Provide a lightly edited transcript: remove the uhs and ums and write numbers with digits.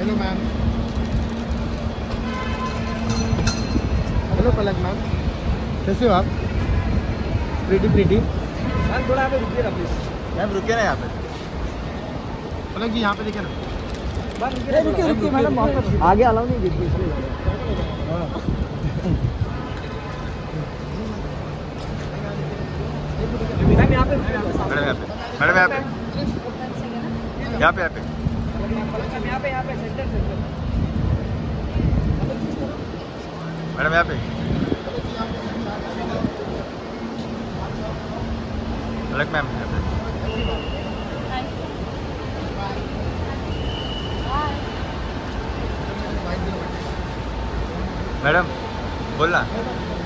Hello ma'am. Hello Palak ma'am, कैसे हो आप? प्रीटी प्रीटी मैम थोड़ा यहाँ पे रुकिए ना प्लीज। मैम रुके ना यहाँ पे। पलक जी यहाँ पे देखिए ना। रुकिए मैडम, आगे अलाउ नहीं देखिए। मैम यहाँ पे मैडम यहाँ पे, मैडम यहाँ पे, यहाँ पे, यहाँ पे, यहाँ पे सेंटर मैडम यहाँ पे। पलक मैम यहाँ पे। मैडम बोलना।